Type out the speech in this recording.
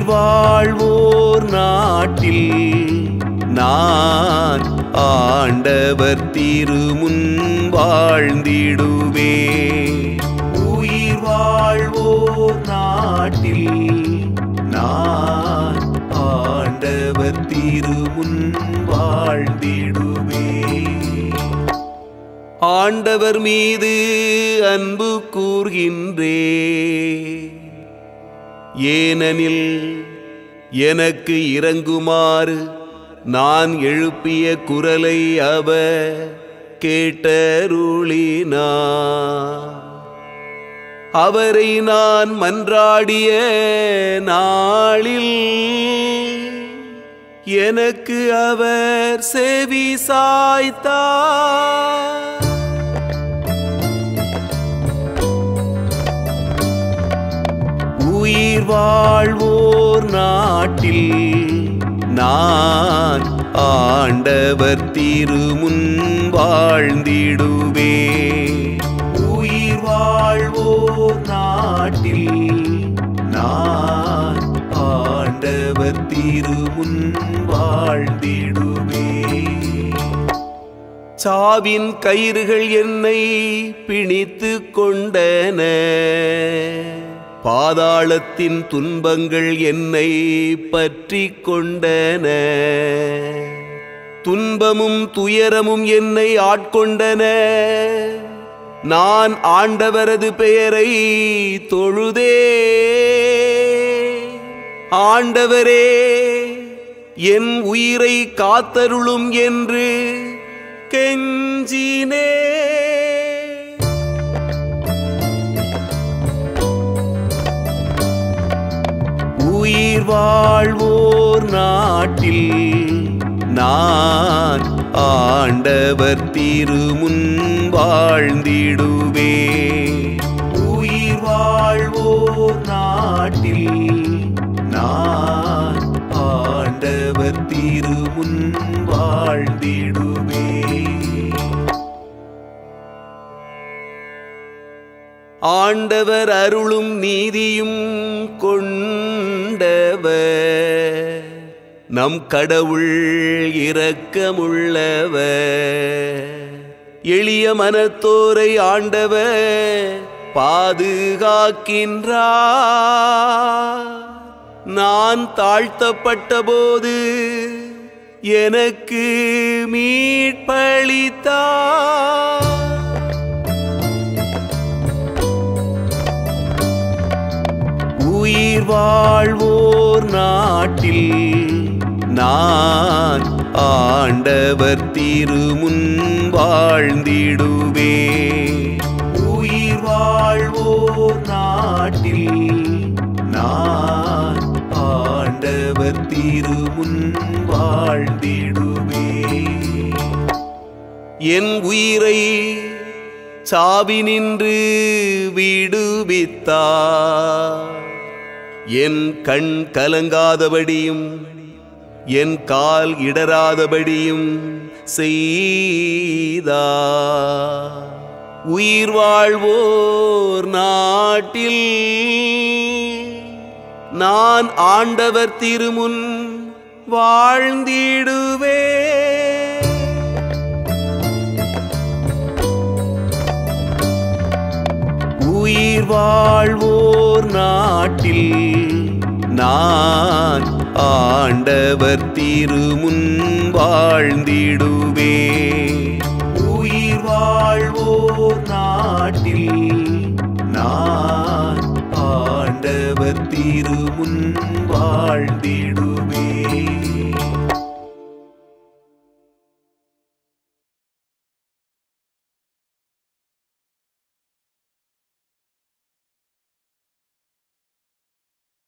உயிர் வாழ்வோர் நாட்டில் நான் ஆண்டவர் திருமுன் வாழ்ந்திடுவே. உயிர் வாழ்வோர் நாட்டில் நான் ஆண்டவர் திருமுன் வாழ்ந்திடுவே. ஆண்டவர் மீது அன்பு கூர்கின்றே, ஏனெனில் எனக்கு இரங்குமாறு நான் எழுப்பிய குரலை அவர் கேட்டருளினார். அவரை நான் மன்றாடிய நாளில் எனக்கு அவர் செவி சாய்த்தார். உயிர் வாழ்வோர் நாட்டில் நான் ஆண்டவர் திருமுன் வாழ்ந்திடுவே. உயிர் வாழ்வோர் நாட்டில் நான் ஆண்டவர் திருமுன் வாழ்ந்திடுவே. சாவின் கயிறுகள் என்னை பிணித்து கொண்டன, பாதாளத்தின் துன்பங்கள் என்னை பற்றி கொண்டன. துன்பமும் துயரமும் என்னை ஆட்கொண்டன. நான் ஆண்டவரது பெயரை தொழுதே. ஆண்டவரே, என் உயிரை காத்தருளும் என்று கெஞ்சினே. உயிர் வாழ்வோர் நாட்டில் நான் ஆண்டவர் திருமுன் வாழ்ந்திடுவே. உயிர் வாழ்வோர் நாட்டில் நான் ஆண்டவர் திருமுன் வாழ்ந்திடுவே. ஆண்டவர் அருளும் நீதியும் கொண்டவர், நம் கடவுள் இரக்கமுள்ளவர். எளிய மனத்தோரை ஆண்டவர் பாதுகாக்கின்றார். நான் தாழ்த்தப்பட்ட போது எனக்கு மீட்பளித்தார். உயிர் வாழ்வோர் நாட்டில் நான் ஆண்டவர் திருமுன் வாழ்ந்திடுவே. உயிர் வாழ்வோர் நாட்டில் நான் ஆண்டவர் திருமுன் வாழ்ந்திடுவே. என் உயிரை சாவினின்று விடுவித்தார். என் கண் கலங்காதபடியும் என் கால் இடராதபடியும் செய்தார். உயிர் வாழ்வோர் நாட்டில் நான் ஆண்டவர் திருமுன் வாழ்ந்திடுவே. உயிர் வாழ்வோர் நாட்டில் நான் ஆண்டவர் திருமுன் வாழ்ந்திடுவே. உயிர் வாழ்வோர் நாட்டில் நான் ஆண்டவர் திருமுன் வாழ்ந்திடுவே.